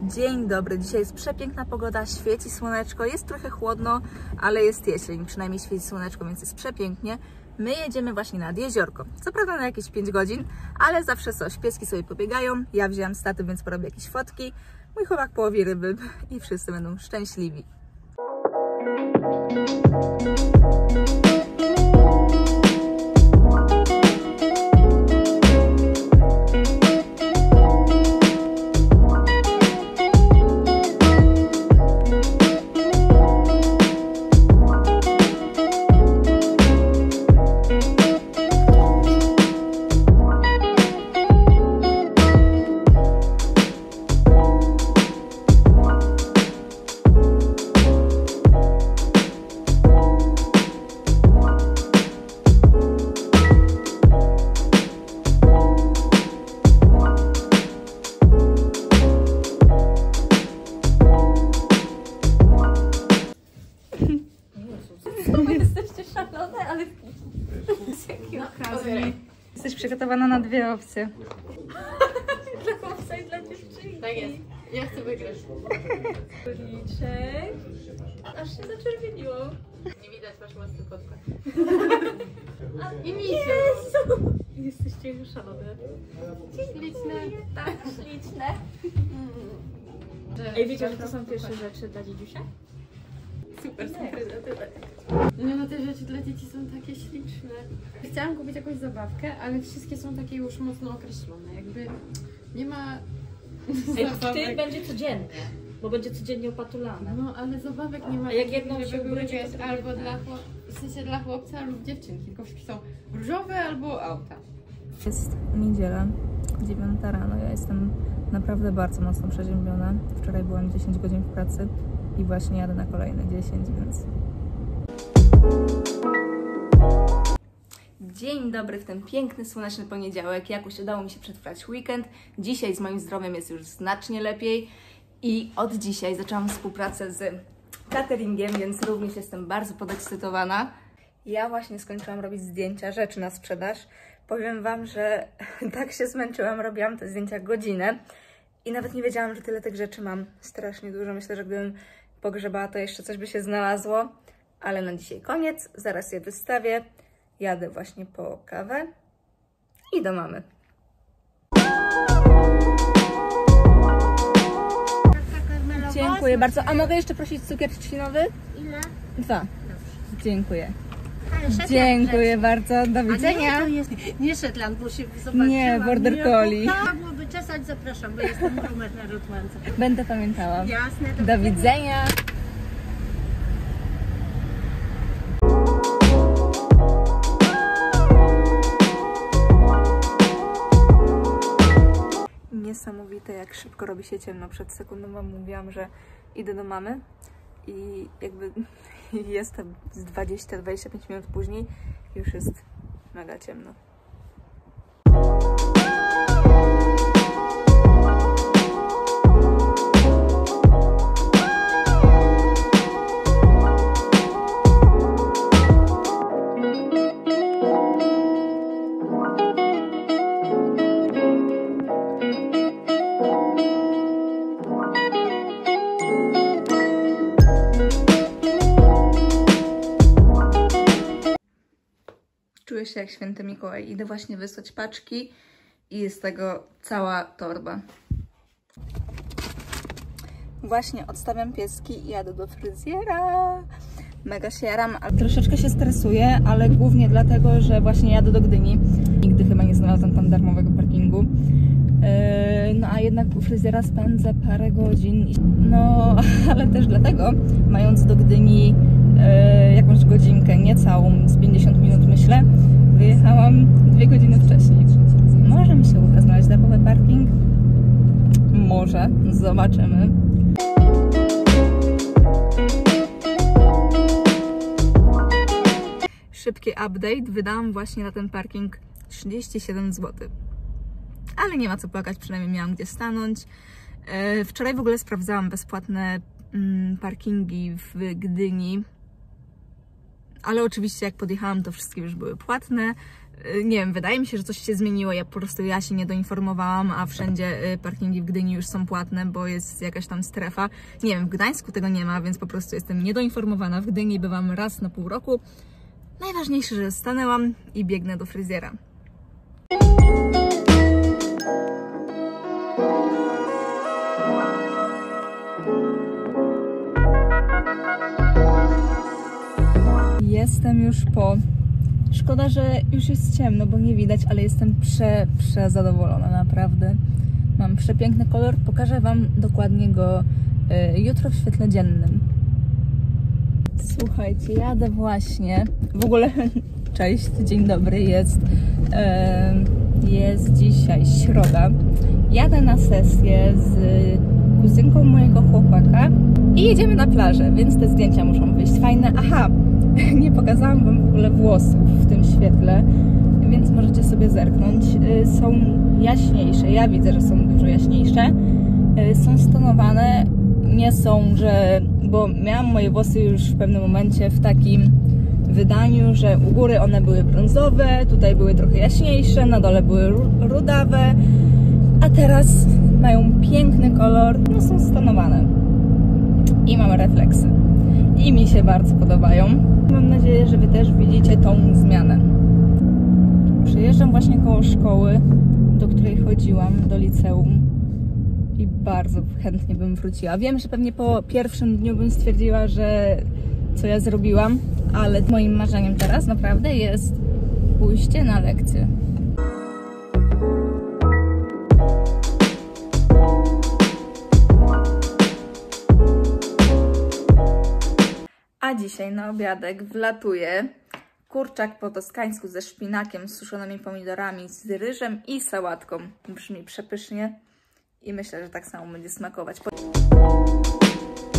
Dzień dobry, dzisiaj jest przepiękna pogoda, świeci słoneczko, jest trochę chłodno, ale jest jesień, przynajmniej świeci słoneczko, więc jest przepięknie. My jedziemy właśnie nad jeziorko, co prawda na jakieś 5 godzin, ale zawsze coś, pieski sobie pobiegają, ja wzięłam statyw, więc porobię jakieś fotki, mój chłopak połowi ryby i wszyscy będą szczęśliwi. Jesteście szalone, ale z jakiej okazji? Jesteś przygotowana na dwie opcje. Dla chłopca i dla dziewczyny. Tak jest. Ja chcę wygrać. Policzek. Aż się zaczerwieniło. Nie widać, masz mocny podkład. I Jezu! Jesteście już szalone. Śliczne. Tak, śliczne. Ej, wiecie, że to są pierwsze rzeczy dla dziedziusia? Super, są prezenty. Nie no, te rzeczy dla dzieci są takie śliczne. Chciałam kupić jakąś zabawkę, ale wszystkie są takie już mocno określone. Jakby nie ma Ty będzie codziennie, bo będzie codziennie opatulane. No, ale zabawek nie ma. A jak jedną żeby się były, ubrudzić, wiesz, to albo drugie dla w sensie dla chłopca lub dziewczynki. Tylko wszystkie są różowe albo auta. Jest niedziela, 9 rano, ja jestem naprawdę bardzo mocno przeziębiona. Wczoraj byłam 10 godzin w pracy i właśnie jadę na kolejne 10, więc... Dzień dobry w ten piękny, słoneczny poniedziałek. Jakoś udało mi się przetrwać weekend. Dzisiaj z moim zdrowiem jest już znacznie lepiej i od dzisiaj zaczęłam współpracę z cateringiem, więc również jestem bardzo podekscytowana. Ja właśnie skończyłam robić zdjęcia rzeczy na sprzedaż. Powiem Wam, że tak się zmęczyłam, robiłam te zdjęcia godzinę i nawet nie wiedziałam, że tyle tych rzeczy mam. Strasznie dużo. Myślę, że gdybym pogrzebała, to jeszcze coś by się znalazło. Ale na dzisiaj koniec. Zaraz je wystawię. Jadę właśnie po kawę i do mamy. Dziękuję bardzo. A mogę jeszcze prosić cukier trzcinowy? Ile? 2. Dziękuję. Ale Dziękuję bardzo. Do widzenia. to jest nie Shetland, bo się zobaczyłam. Nie, Border Collie. Trzeba byłoby czesać, zapraszam, bo jestem numer na Rotłance. Będę pamiętała. Jasne. Do widzenia. Niesamowite, jak szybko robi się ciemno. Przed sekundą Wam mówiłam, że idę do mamy i jakby jestem z 20-25 minut później, już jest mega ciemno. Czuję się jak święty Mikołaj. Idę właśnie wysłać paczki i jest tego cała torba. Właśnie odstawiam pieski i jadę do fryzjera. Mega się jaram, ale troszeczkę się stresuję, ale głównie dlatego, że właśnie jadę do Gdyni. Nigdy chyba nie znalazłam tam darmowego parkingu. No a jednak u fryzjera spędzę parę godzin. No, ale też dlatego, mając do Gdyni jakąś godzinkę, nie całą, z 50 minut myślę, wyjechałam 2 godziny wcześniej. Może mi się uda znaleźć darmowy parking? Może, zobaczymy. Szybki update, wydałam właśnie na ten parking 37 zł. Ale nie ma co płakać, przynajmniej miałam gdzie stanąć. Wczoraj w ogóle sprawdzałam bezpłatne parkingi w Gdyni. Ale oczywiście jak podjechałam, to wszystkie już były płatne, Nie wiem, wydaje mi się, że coś się zmieniło, po prostu ja się nie doinformowałam, a wszędzie parkingi w Gdyni już są płatne, bo jest jakaś tam strefa. Nie wiem, w Gdańsku tego nie ma, więc po prostu jestem niedoinformowana. W Gdyni bywam raz na pół roku. Najważniejsze, że stanęłam i biegnę do fryzjera. Jestem już po... Szkoda, że już jest ciemno, bo nie widać, ale jestem przezadowolona, naprawdę. Mam przepiękny kolor, pokażę Wam dokładnie go jutro w świetle dziennym. Słuchajcie, jadę właśnie, w ogóle, cześć, dzień dobry, jest dzisiaj środa. Jadę na sesję z kuzynką mojego chłopaka i jedziemy na plażę, więc te zdjęcia muszą wyjść fajne. Aha, nie pokazałam Wam w ogóle włosów w tym świetle, więc możecie sobie zerknąć. Są jaśniejsze, ja widzę, że są dużo jaśniejsze. Są stonowane, nie są, że... Bo miałam moje włosy już w pewnym momencie w takim wydaniu, że u góry one były brązowe, tutaj były trochę jaśniejsze, na dole były rudawe, a teraz mają piękny kolor, no są stonowane. I mam refleksy. I mi się bardzo podobają. Mam nadzieję, że Wy też widzicie tą zmianę. Przejeżdżam właśnie koło szkoły, do której chodziłam, do liceum. I bardzo chętnie bym wróciła. Wiem, że pewnie po pierwszym dniu bym stwierdziła, że co ja zrobiłam, ale moim marzeniem teraz naprawdę jest pójście na lekcję. A dzisiaj na obiadek wlatuje kurczak po toskańsku ze szpinakiem, z suszonymi pomidorami, z ryżem i sałatką. Brzmi przepysznie i myślę, że tak samo będzie smakować.